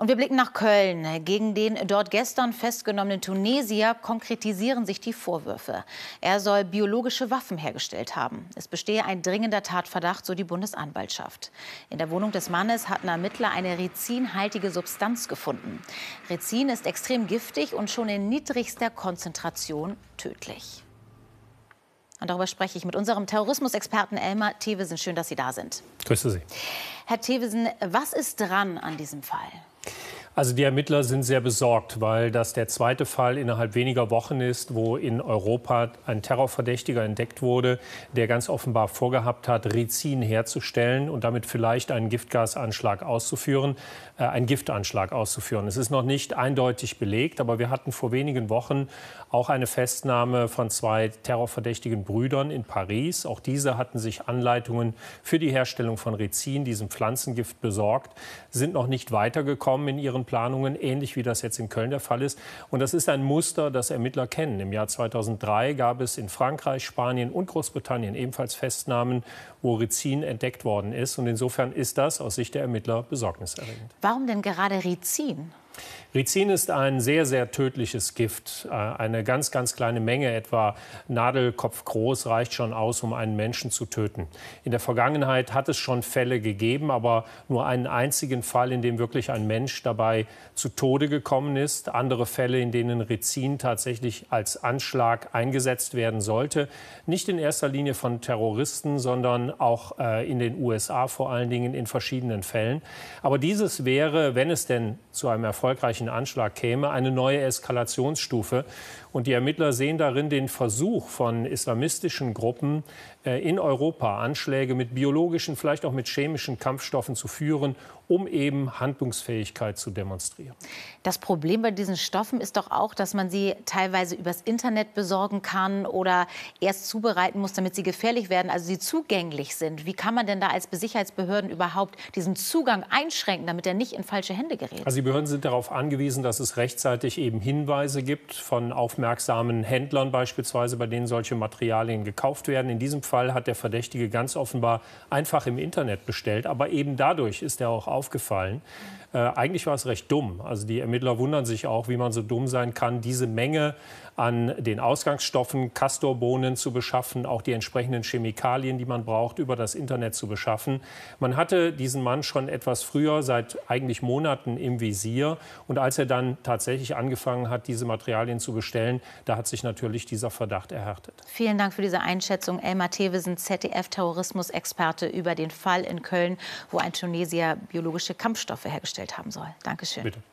Und wir blicken nach Köln. Gegen den dort gestern festgenommenen Tunesier konkretisieren sich die Vorwürfe. Er soll biologische Waffen hergestellt haben. Es bestehe ein dringender Tatverdacht, so die Bundesanwaltschaft. In der Wohnung des Mannes hatten Ermittler eine rizinhaltige Substanz gefunden. Rizin ist extrem giftig und schon in niedrigster Konzentration tödlich. Und darüber spreche ich mit unserem Terrorismusexperten Elmar Thewissen. Schön, dass Sie da sind. Grüße Sie. Herr Thewissen, was ist dran an diesem Fall? Also die Ermittler sind sehr besorgt, weil das der zweite Fall innerhalb weniger Wochen ist, wo in Europa ein Terrorverdächtiger entdeckt wurde, der ganz offenbar vorgehabt hat, Rizin herzustellen und damit vielleicht einen Giftanschlag auszuführen. Es ist noch nicht eindeutig belegt, aber wir hatten vor wenigen Wochen auch eine Festnahme von 2 terrorverdächtigen Brüdern in Paris. Auch diese hatten sich Anleitungen für die Herstellung von Rizin, diesem Pflanzengift, besorgt, sind noch nicht weitergekommen in ihren Planungen, ähnlich wie das jetzt in Köln der Fall ist. Und das ist ein Muster, das Ermittler kennen. Im Jahr 2003 gab es in Frankreich, Spanien und Großbritannien ebenfalls Festnahmen, wo Rizin entdeckt worden ist. Und insofern ist das aus Sicht der Ermittler besorgniserregend. Warum denn gerade Rizin? Rizin ist ein sehr, sehr tödliches Gift. Eine ganz, ganz kleine Menge, etwa Nadelkopf groß, reicht schon aus, um einen Menschen zu töten. In der Vergangenheit hat es schon Fälle gegeben, aber nur einen einzigen Fall, in dem wirklich ein Mensch dabei zu Tode gekommen ist. Andere Fälle, in denen Rizin tatsächlich als Anschlag eingesetzt werden sollte. Nicht in erster Linie von Terroristen, sondern auch in den USA vor allen Dingen in verschiedenen Fällen. Aber dieses wäre, wenn es denn zu einem erfolgreichen Anschlag käme, eine neue Eskalationsstufe. Und die Ermittler sehen darin den Versuch von islamistischen Gruppen in Europa, Anschläge mit biologischen, vielleicht auch mit chemischen Kampfstoffen zu führen, um eben Handlungsfähigkeit zu demonstrieren. Das Problem bei diesen Stoffen ist doch auch, dass man sie teilweise übers Internet besorgen kann oder erst zubereiten muss, damit sie gefährlich werden, also sie zugänglich sind. Wie kann man denn da als Sicherheitsbehörden überhaupt diesen Zugang einschränken, damit er nicht in falsche Hände gerät? Also die Behörden sind darauf angewiesen, dass es rechtzeitig eben Hinweise gibt von aufmerksamen Händlern beispielsweise, bei denen solche Materialien gekauft werden. In diesem Fall hat der Verdächtige ganz offenbar einfach im Internet bestellt, aber eben dadurch ist er auch aufgefallen. Eigentlich war es recht dumm. Also die Ermittler wundern sich auch, wie man so dumm sein kann, diese Menge an den Ausgangsstoffen, Castorbohnen zu beschaffen, auch die entsprechenden Chemikalien, die man braucht, über das Internet zu beschaffen. Man hatte diesen Mann schon etwas früher, seit eigentlich Monaten im Visier. Und als er dann tatsächlich angefangen hat, diese Materialien zu bestellen, da hat sich natürlich dieser Verdacht erhärtet. Vielen Dank für diese Einschätzung. Elmar Thewissen, ZDF-Terrorismusexperte, über den Fall in Köln, wo ein Tunesier biologische Kampfstoffe hergestellt haben soll. Dankeschön. Bitte.